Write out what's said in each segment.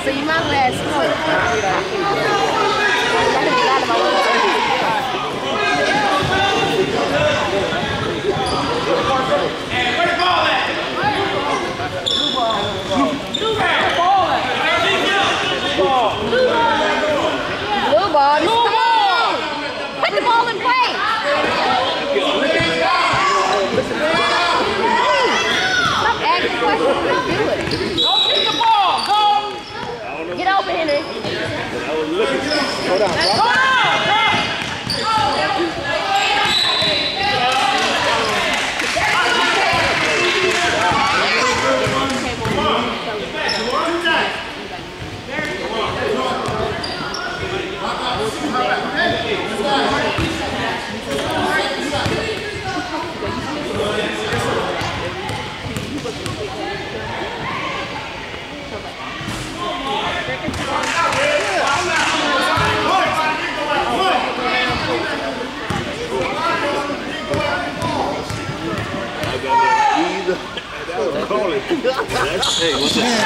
So you might last smoke. Where the ball at? Blue ball. Put the ball in play. Stop asking questions. Just do it. Go kick the ball. Go. Get over, Henry. Hold on, bro. Hey, what's that?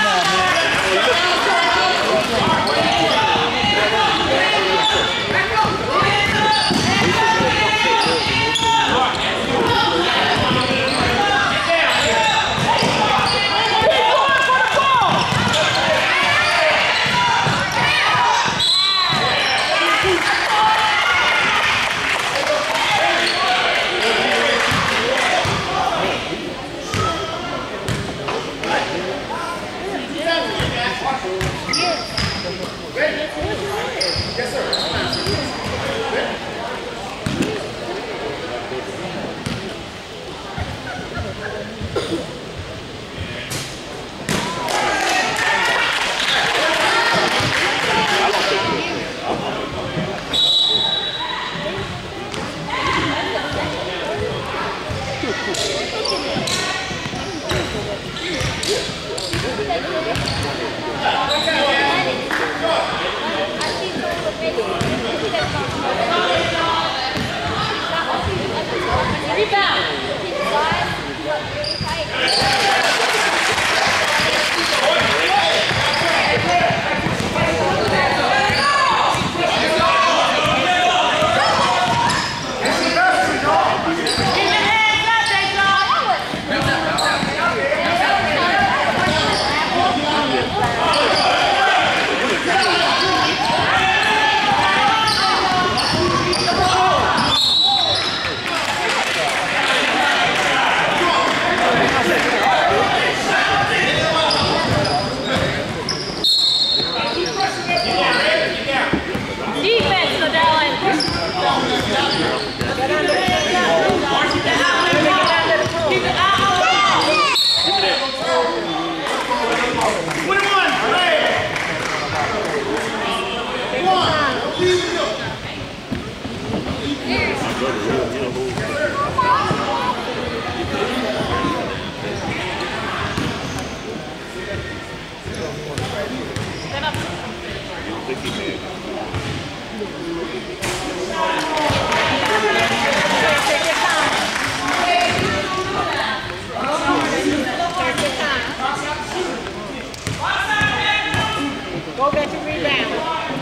Go get your rebound.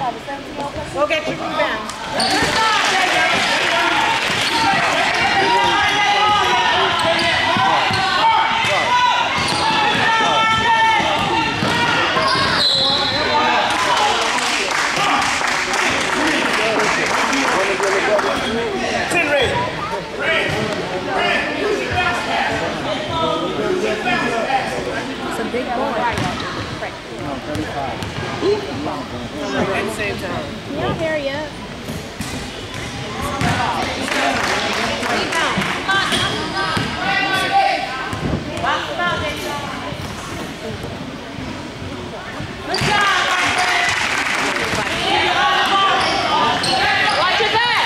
Go get your rebound. It's a big boy. At the same time. Y'all hurry up. Good job. Watch your back.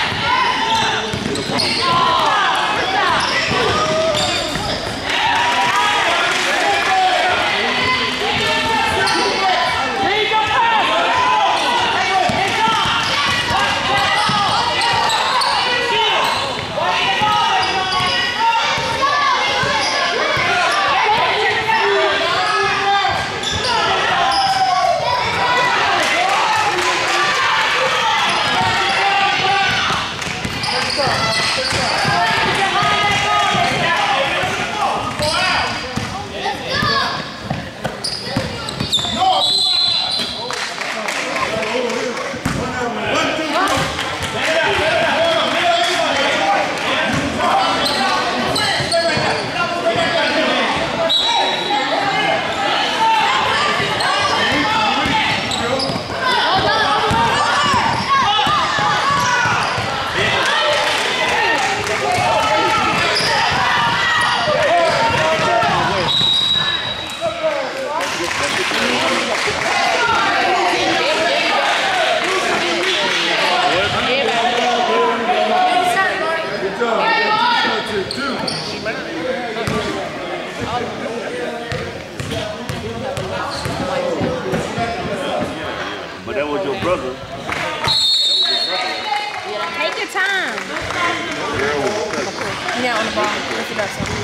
on the ball. I forgot something.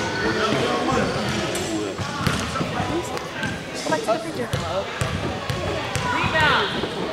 Go back to the picture. Rebound.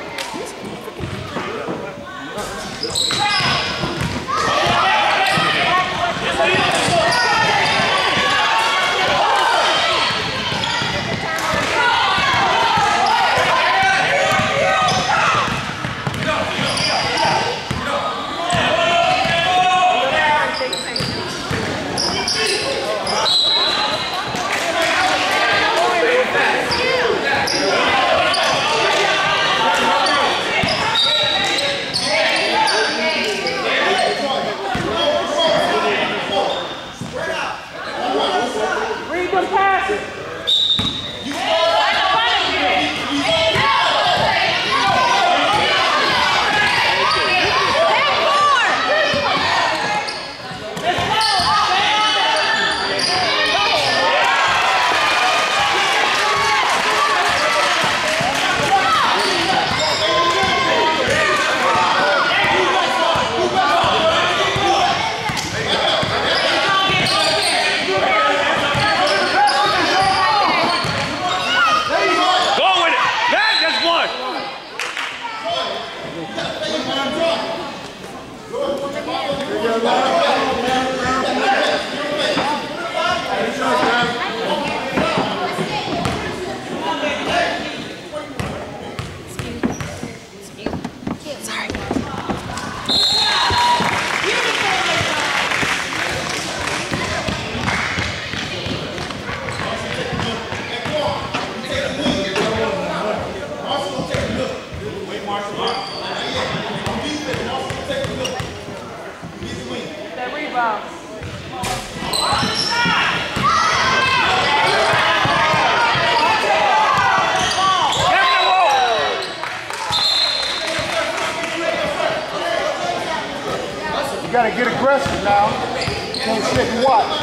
You gotta get aggressive now. Can't sit and watch.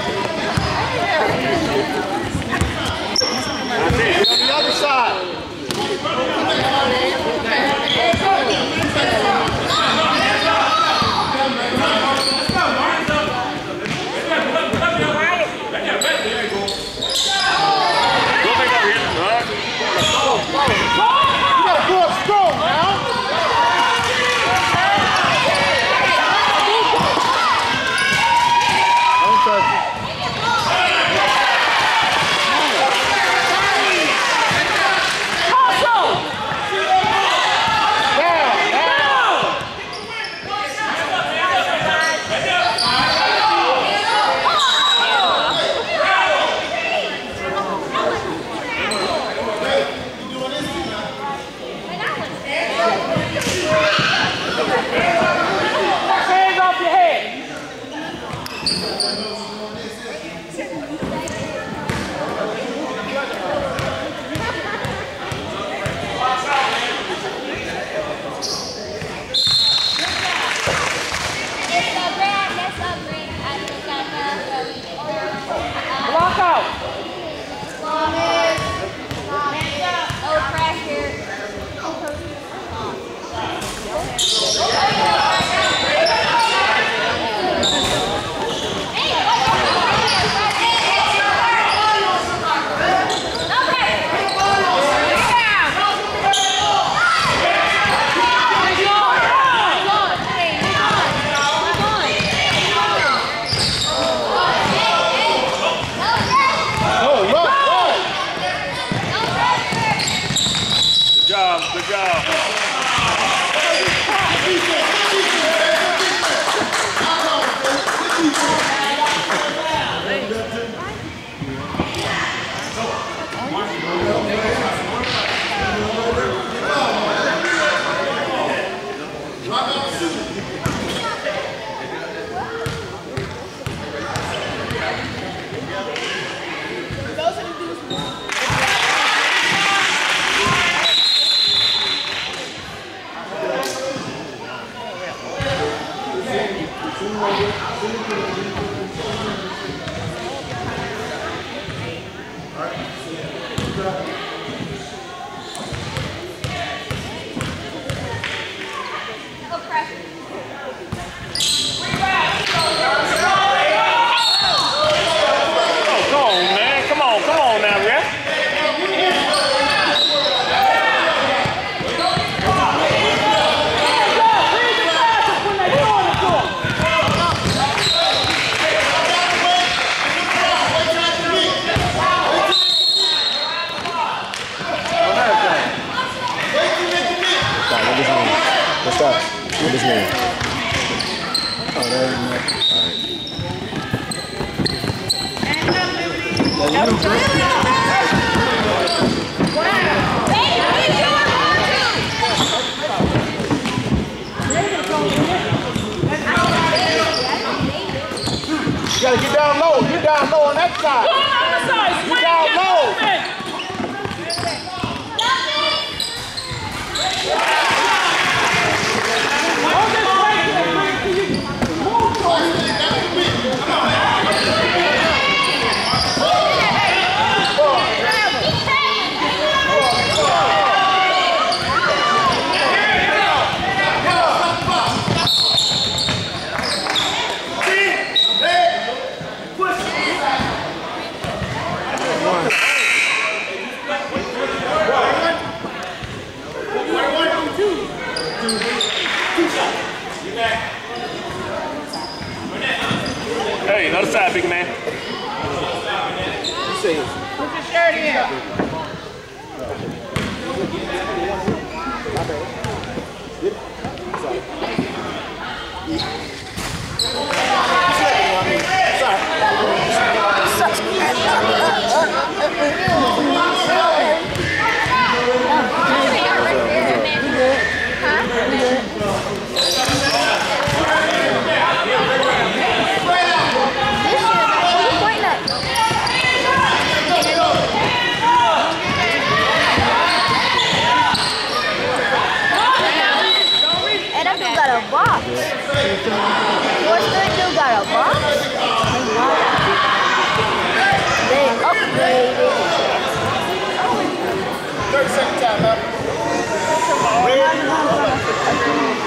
Get on the other side. You gotta go up strong now. Don't touch it. Good job. that? What is name? Oh, that ain't nothing. You gotta get down low. You're down low on that side. Go on the side. You Swing, down get low. moving. Hey, other side, big man. Put your shirt in. They upgraded. 30-second time, man.